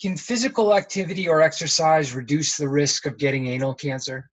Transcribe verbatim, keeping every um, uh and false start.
Can physical activity or exercise reduce the risk of getting anal cancer?